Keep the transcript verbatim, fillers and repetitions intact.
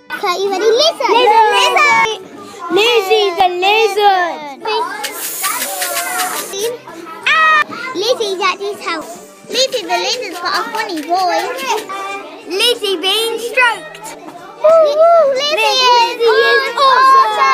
Okay, you ready? Lizard. Lizard. Lizzie the lizard. Ah! Lizzie's at his house. Lizzie the lizard's got a funny voice. Lizzie being stroked. Ooh, Lizzie, Lizzie is awesome.